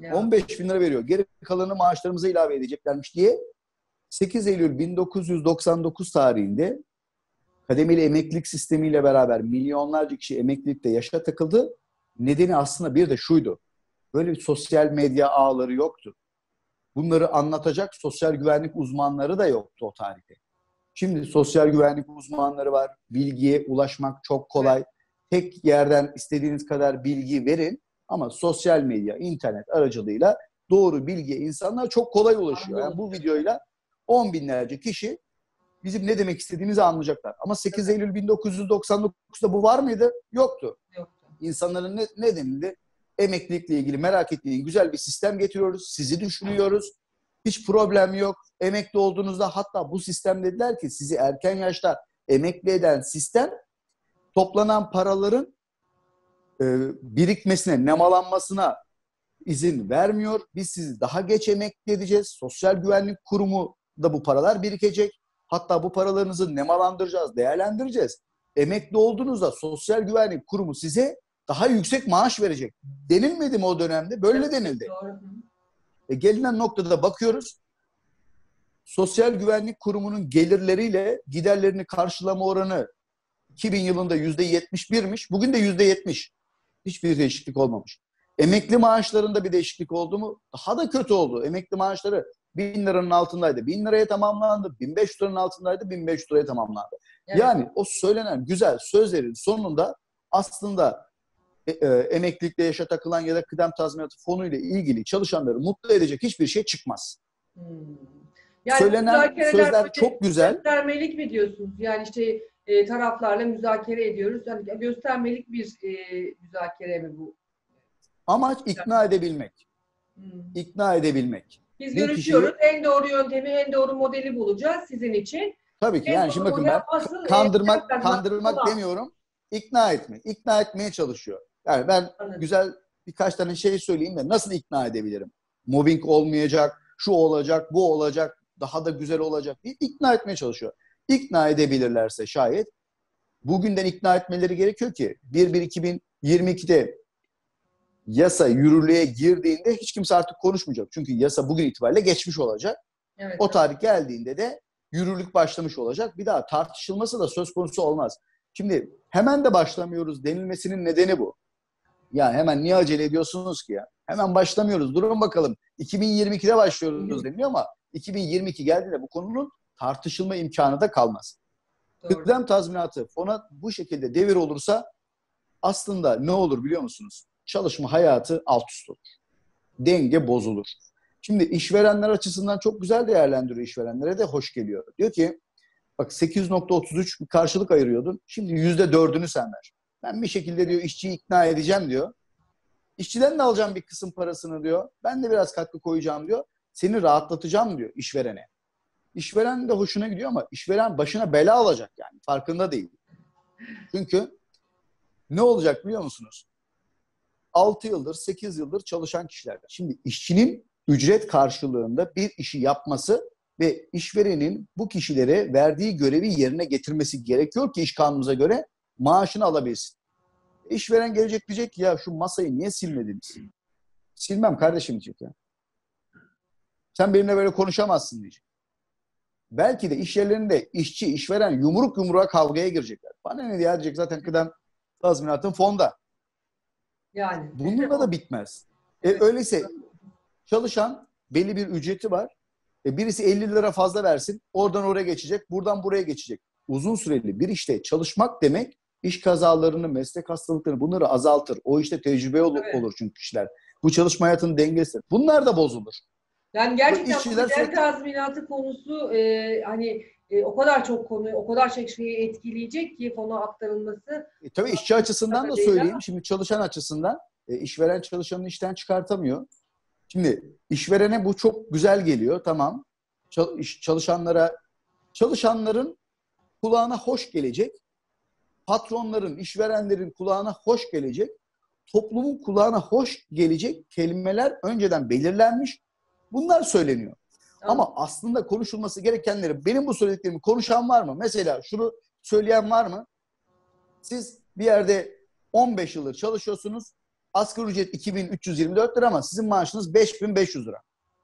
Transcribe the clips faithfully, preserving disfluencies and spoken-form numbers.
Ya. on beş bin lira veriyor. Geri kalanı maaşlarımıza ilave edeceklermiş diye sekiz Eylül bin dokuz yüz doksan dokuz tarihinde kademeli emeklilik sistemiyle beraber milyonlarca kişi emeklilikte yaşa takıldı. Nedeni aslında bir de şuydu. Böyle bir sosyal medya ağları yoktu. Bunları anlatacak sosyal güvenlik uzmanları da yoktu o tarihte. Şimdi sosyal güvenlik uzmanları var. Bilgiye ulaşmak çok kolay. Tek yerden istediğiniz kadar bilgi verin ama sosyal medya, internet aracılığıyla doğru bilgiye insanlar çok kolay ulaşıyor. Yani bu videoyla on binlerce kişi bizim ne demek istediğimizi anlayacaklar. Ama sekiz Eylül bin dokuz yüz doksan dokuzda bu var mıydı? Yoktu. Yoktu. İnsanların ne, ne denildi? Emeklilikle ilgili merak ettiğin güzel bir sistem getiriyoruz. Sizi düşünüyoruz. Hiç problem yok. Emekli olduğunuzda hatta bu sistem dediler ki sizi erken yaşta emekli eden sistem toplanan paraların e, birikmesine, nemalanmasına izin vermiyor. Biz sizi daha geç emekli edeceğiz. Sosyal Güvenlik Kurumu da bu paralar birikecek. Hatta bu paralarınızı nemalandıracağız, değerlendireceğiz. Emekli olduğunuzda Sosyal Güvenlik Kurumu size daha yüksek maaş verecek. Denilmedi mi o dönemde? Böyle denildi. E, gelinen noktada bakıyoruz. Sosyal Güvenlik Kurumu'nun gelirleriyle giderlerini karşılama oranı iki bin yılında yüzde yetmiş birmiş. Bugün de yüzde yetmiş. Hiçbir değişiklik olmamış. Emekli maaşlarında bir değişiklik oldu mu? Daha da kötü oldu. Emekli maaşları bin liranın altındaydı. bin liraya tamamlandı. bin beş yüz liranın altındaydı. bin beş yüz liraya tamamlandı. Evet. Yani o söylenen güzel sözlerin sonunda aslında e, e, emeklilikte yaşa takılan ya da kıdem tazminatı fonu ile ilgili çalışanları mutlu edecek hiçbir şey çıkmaz. Hmm. Yani söylenen sözler çok güzel. Göstermelik mi diyorsunuz? Yani işte e, taraflarla müzakere ediyoruz. Yani göstermelik bir e, müzakere mi bu? Amaç ikna edebilmek. Hmm. İkna edebilmek. Biz görüşüyoruz. Kişiyi... En doğru yöntemi, en doğru modeli bulacağız sizin için. Tabii ki. En yani şimdi bakın ben asıl, kandırmak, e, kandırmak olan. demiyorum. İkna etmek. İkna etmeye çalışıyor. Yani ben Anladım. güzel birkaç tane şey söyleyeyim de nasıl ikna edebilirim? Mobbing olmayacak, şu olacak, bu olacak, daha da güzel olacak diye ikna etmeye çalışıyor. İkna edebilirlerse şayet bugünden ikna etmeleri gerekiyor ki bir bir iki bin yirmi ikide yasa yürürlüğe girdiğinde hiç kimse artık konuşmayacak. Çünkü yasa bugün itibariyle geçmiş olacak. Evet, o tarih geldiğinde de yürürlük başlamış olacak. Bir daha tartışılması da söz konusu olmaz. Şimdi hemen de başlamıyoruz denilmesinin nedeni bu. Yani hemen niye acele ediyorsunuz ki ya? Hemen başlamıyoruz. Durun bakalım. iki bin yirmi ikide başlıyoruz deniliyor ama iki bin yirmi iki geldiğinde bu konunun tartışılma imkanı da kalmaz. Doğru. Kıdem tazminatı fona bu şekilde devir olursa aslında ne olur biliyor musunuz? Çalışma hayatı alt üst olur. Denge bozulur. Şimdi işverenler açısından çok güzel değerlendiriyor, işverenlere de hoş geliyor. Diyor ki bak sekiz nokta otuz üç bir karşılık ayırıyordun. Şimdi yüzde dördünü sen ver. Ben bir şekilde diyor işçiyi ikna edeceğim diyor. İşçiden de alacağım bir kısım parasını diyor. Ben de biraz katkı koyacağım diyor. Seni rahatlatacağım diyor işverene. İşveren de hoşuna gidiyor ama işveren başına bela alacak yani. Farkında değil. Çünkü ne olacak biliyor musunuz? altı yıldır, sekiz yıldır çalışan kişiler. Şimdi işçinin ücret karşılığında bir işi yapması ve işverenin bu kişilere verdiği görevi yerine getirmesi gerekiyor ki iş kanunumuza göre maaşını alabilsin. İşveren gelecek diyecek ki ya şu masayı niye silmediniz? Silmem kardeşim diyecek ya. Sen benimle böyle konuşamazsın diyecek. Belki de iş yerlerinde işçi, işveren yumruk yumruğa kavgaya girecekler. Bana ne diye diyecek zaten kıdem tazminatın fonda. Yani. Bununla da bitmez. Evet. E, öyleyse çalışan belli bir ücreti var. E, birisi elli lira fazla versin. Oradan oraya geçecek. Buradan buraya geçecek. Uzun süreli bir işte çalışmak demek iş kazalarını, meslek hastalıklarını bunları azaltır. O işte tecrübe olur, evet. olur çünkü kişiler. Bu çalışma hayatının dengesi. Bunlar da bozulur. Yani gerçekten kıdem sürekli... tazminatı konusu e, hani e, o kadar çok konuyu, o kadar çok şeyi etkileyecek ki fona aktarılması. E, tabii işçi açısından da söyleyeyim. Şimdi çalışan açısından e, işveren çalışanını işten çıkartamıyor. Şimdi işverene bu çok güzel geliyor. Tamam. Çalışanlara, çalışanların kulağına hoş gelecek. Patronların, işverenlerin kulağına hoş gelecek. Toplumun kulağına hoş gelecek kelimeler önceden belirlenmiş. Bunlar söyleniyor. Tamam. Ama aslında konuşulması gerekenleri benim bu söylediklerimi konuşan var mı? Mesela şunu söyleyen var mı? Siz bir yerde on beş yıldır çalışıyorsunuz. asgari ücret iki bin üç yüz yirmi dört lira ama sizin maaşınız beş bin beş yüz lira.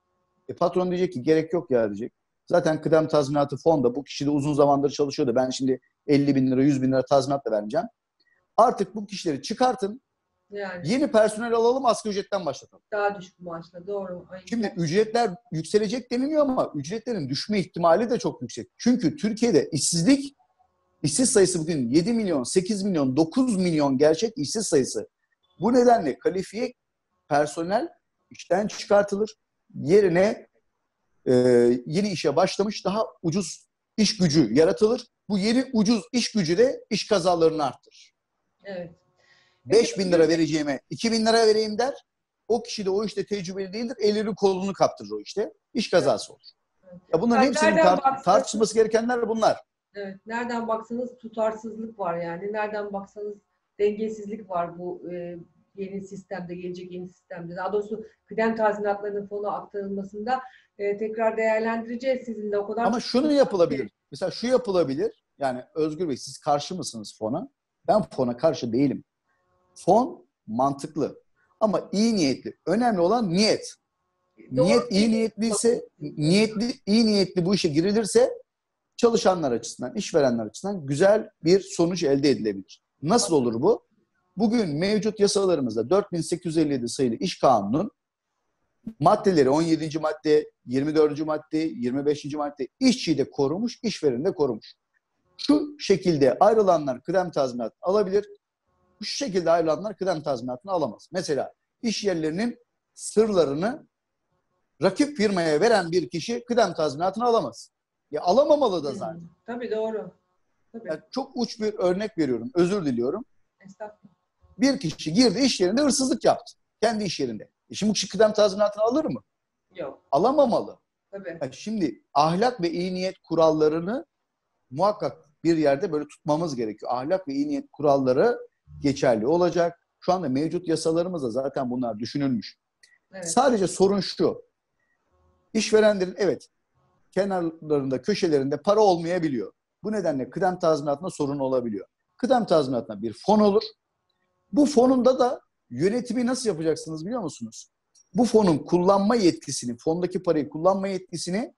E patron diyecek ki gerek yok ya diyecek. Zaten kıdem tazminatı fonda bu kişi de uzun zamandır çalışıyordu. Ben şimdi elli bin lira yüz bin lira tazminat da vermeyeceğim. Artık bu kişileri çıkartın. Yani. Yeni personel alalım, asgari ücretten başlatalım. Daha düşük maaşla, doğru. Aynen. Şimdi ücretler yükselecek deniliyor ama ücretlerin düşme ihtimali de çok yüksek. Çünkü Türkiye'de işsizlik, işsiz sayısı bugün yedi milyon, sekiz milyon, dokuz milyon gerçek işsiz sayısı. Bu nedenle kalifiye personel işten çıkartılır. Yerine e, yeni işe başlamış daha ucuz iş gücü yaratılır. Bu yeni ucuz iş gücü de iş kazalarını arttırır. Evet. beş bin lira vereceğime iki bin lira vereyim der. O kişi de o işte tecrübeli değildir. Elini kolunu kaptırır o işte. İş kazası olur. Evet. Ya bunların Yani hepsinin tar- baksanız, tartışılması gerekenler bunlar. Evet. Nereden baksanız tutarsızlık var yani. Nereden baksanız dengesizlik var bu e, yeni sistemde, gelecek yeni sistemde. Daha doğrusu kıdem tazminatlarının fona aktarılmasında e, tekrar değerlendireceğiz sizinle. O kadar Ama şunu yapılabilir. Mesela şu yapılabilir. Yani Özgür Bey siz karşı mısınız fona? Ben fona karşı değilim. Fon mantıklı. Ama iyi niyetli. Önemli olan niyet. Doğru. Niyet iyi niyetliyse, niyetli, iyi niyetli bu işe girilirse çalışanlar açısından, işverenler açısından güzel bir sonuç elde edilebilir. Nasıl olur bu? Bugün mevcut yasalarımızda dört bin sekiz yüz elli yedi sayılı İş Kanunu'nun maddeleri on yedinci madde, yirmi dördüncü madde, yirmi beşinci madde işçiyi de korumuş, işvereni de korumuş. Şu şekilde ayrılanlar kıdem tazminatı alabilir. Bu şekilde ayrılanlar kıdem tazminatını alamaz. Mesela iş yerlerinin sırlarını rakip firmaya veren bir kişi kıdem tazminatını alamaz. Ya alamamalı da zaten. Tabii doğru. Tabii. Yani çok uç bir örnek veriyorum. Özür diliyorum. Estağfurullah. Bir kişi girdi iş yerinde hırsızlık yaptı. Kendi iş yerinde. E şimdi bu kişi kıdem tazminatını alır mı? Yok. Alamamalı. Tabii. Yani şimdi ahlak ve iyi niyet kurallarını muhakkak bir yerde böyle tutmamız gerekiyor. Ahlak ve iyi niyet kuralları geçerli olacak. Şu anda mevcut yasalarımızda zaten bunlar düşünülmüş. Evet. Sadece sorun şu. İşverenlerin evet kenarlarında, köşelerinde para olmayabiliyor. Bu nedenle kıdem tazminatına sorun olabiliyor. Kıdem tazminatına bir fon olur. Bu fonunda da yönetimi nasıl yapacaksınız biliyor musunuz? Bu fonun kullanma yetkisini, fondaki parayı kullanma yetkisini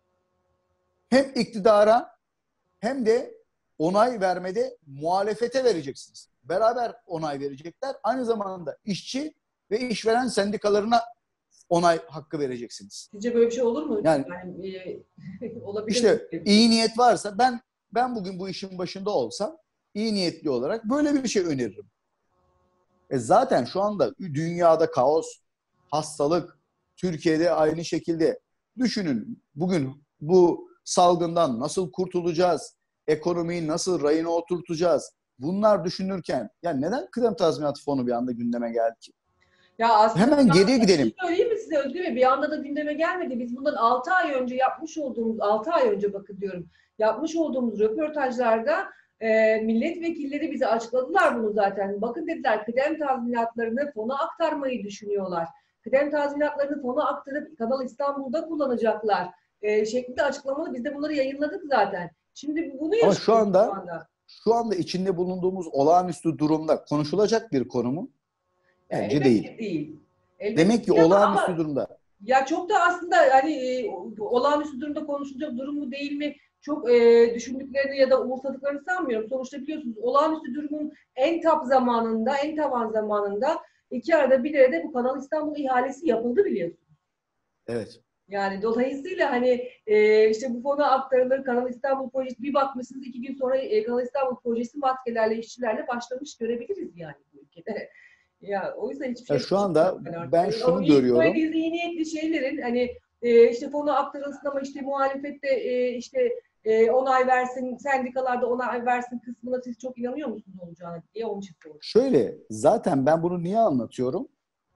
hem iktidara hem de onay vermede muhalefete vereceksiniz. Beraber onay verecekler. Aynı zamanda işçi ve işveren sendikalarına onay hakkı vereceksiniz. Sizce böyle bir şey olur mu? Yani, yani e, olabilir işte mi? iyi niyet varsa ben ben bugün bu işin başında olsam iyi niyetli olarak böyle bir şey öneririm. E zaten şu anda dünyada kaos, hastalık, Türkiye'de aynı şekilde. Düşünün bugün bu salgından nasıl kurtulacağız? Ekonomiyi nasıl rayına oturtacağız? Bunlar düşünürken ya neden kıdem tazminatı fonu bir anda gündeme geldi ki? Ya aslında Hemen geriye gidelim. Bir şey söyleyeyim mi size Özgür Bey? Bir anda da gündeme gelmedi. Biz bundan altı ay önce yapmış olduğumuz, altı ay önce bakın diyorum, yapmış olduğumuz röportajlarda e, milletvekilleri bize açıkladılar bunu zaten. Bakın dediler kıdem tazminatlarını fona aktarmayı düşünüyorlar. Kıdem tazminatlarını fona aktarıp Kanal İstanbul'da kullanacaklar. E, şeklinde açıklamalı. Biz de bunları yayınladık zaten. Şimdi bunu Ama yaşıyoruz şu anda, şu anda. şu anda içinde bulunduğumuz olağanüstü durumda konuşulacak bir konu mu? Bence Elbette değil. değil. Elbette Demek ki değil olağanüstü ama, durumda. ya çok da aslında hani e, olağanüstü durumda konuşulacak durum mu değil mi çok e, düşündüklerini ya da umursadıklarını sanmıyorum. Sonuçta biliyorsunuz olağanüstü durumun en tap zamanında, en tavan zamanında iki arada bir arada bu Kanal İstanbul ihalesi yapıldı biliyorsunuz. Evet. Yani dolayısıyla hani e, işte bu fona aktarılır Kanal İstanbul projesi bir bakmışsınız iki gün sonra e, Kanal İstanbul projesi maskelerle, işçilerle başlamış görebiliriz yani bu ülkede. Ya o yüzden hiçbir şey. Ya şu anda ben şunu o görüyorum. Böyle iyi niyetli şeylerin hani e, işte fonu aktarılsın ama işte muhalefette e, işte e, onay versin, sendikalarda onay versin kısmına siz çok inanıyor musunuz olacağını diye onun için soruyorum. Şöyle zaten ben bunu niye anlatıyorum?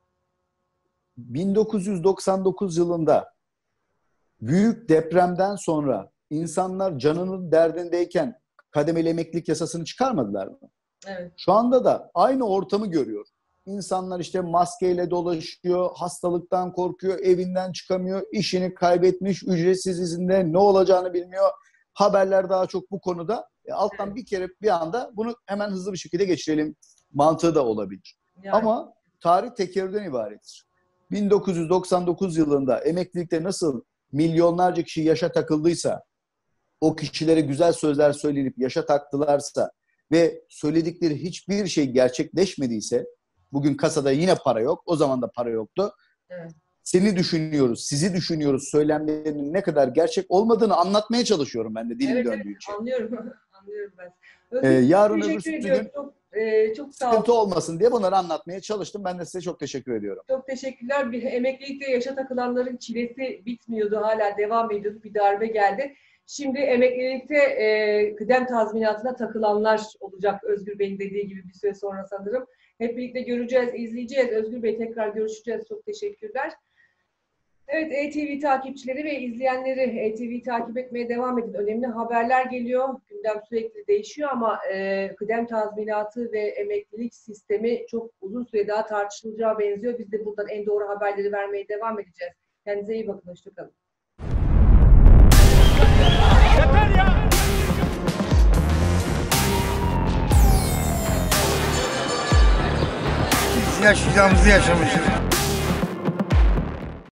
bin dokuz yüz doksan dokuz yılında büyük depremden sonra insanlar canının derdindeyken kademeli emeklilik yasasını çıkarmadılar mı? Evet. Şu anda da aynı ortamı görüyor. İnsanlar işte maskeyle dolaşıyor, hastalıktan korkuyor, evinden çıkamıyor, işini kaybetmiş, ücretsiz izinde ne olacağını bilmiyor. Haberler daha çok bu konuda. E, alttan Evet. bir kere bir anda bunu hemen hızlı bir şekilde geçirelim mantığı da olabilir. Yani. Ama tarih tekerrürden ibarettir. bin dokuz yüz doksan dokuz yılında emeklilikte nasıl milyonlarca kişi yaşa takıldıysa, o kişilere güzel sözler söylenip yaşa taktılarsa ve söyledikleri hiçbir şey gerçekleşmediyse, bugün kasada yine para yok, o zaman da para yoktu. Evet. Seni düşünüyoruz, sizi düşünüyoruz söylemlerinin ne kadar gerçek olmadığını anlatmaya çalışıyorum ben de dilim evet, döndüğü evet, için. Anlıyorum, anlıyorum ben. Ee, yarın öbür teşekkür ediyorum. gün Çok, e, çok sağ sıkıntı olun. olmasın diye bunları anlatmaya çalıştım. Ben de size çok teşekkür ediyorum. Çok teşekkürler. Bir emeklilikte yaşa takılanların çilesi bitmiyordu. Hala devam ediyordu. Bir darbe geldi. Şimdi emeklilikte e, kıdem tazminatına takılanlar olacak, Özgür Bey'in dediği gibi bir süre sonra sanırım. Hep birlikte göreceğiz, izleyeceğiz. Özgür Bey, tekrar görüşeceğiz. Çok teşekkürler. Evet, E T V takipçileri ve izleyenleri, E T V'yi takip etmeye devam edin. Önemli haberler geliyor. Gündem sürekli değişiyor ama e, kıdem tazminatı ve emeklilik sistemi çok uzun süre daha tartışılacağı benziyor. Biz de buradan en doğru haberleri vermeye devam edeceğiz. Kendinize iyi bakın. Hoşçakalın. Yeter ya! Biz yaşayacağımızı yaşamışız.